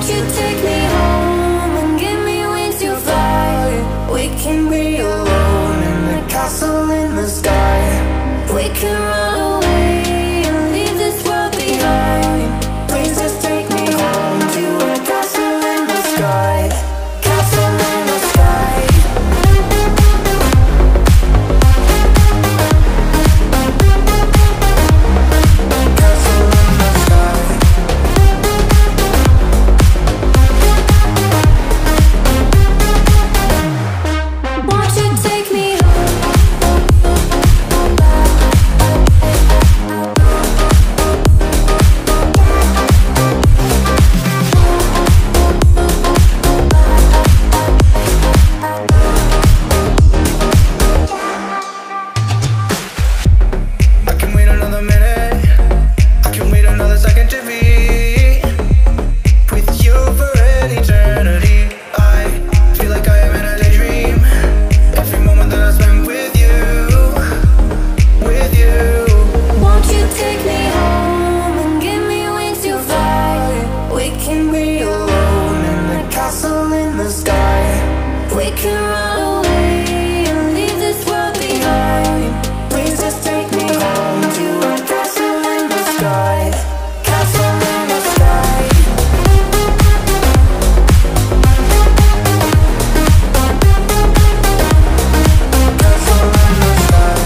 Won't you take me home and give me wings to fly? We can be alone in the castle in the sky. We can run away and leave this world behind. Please just take me home to a castle in the sky. Castle in the sky. Castle in the sky. Won't you take me I can wait another minute, I can wait another second to be with you for an eternity. I feel like I am in a daydream. Every moment that I spend with you, with you. Won't you take me home and give me wings to fly? We can be alone in the castle in the sky. We can run away and leave this world behind. Please just take me home to a castle in the sky. Castle in the sky. Castle in the sky.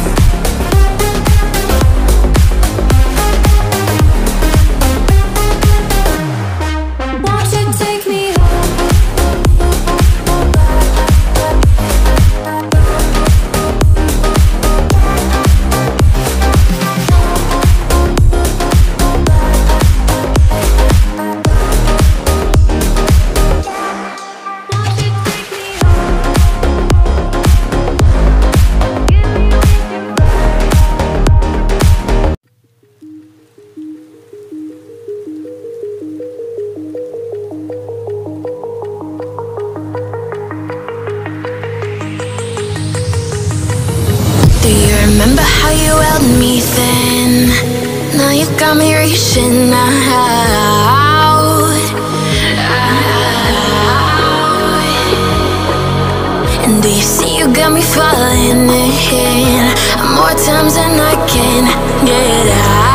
Won't you take me home? Do you remember how you held me then? Now you got me reaching out. And do you see you got me falling in more times than I can get out?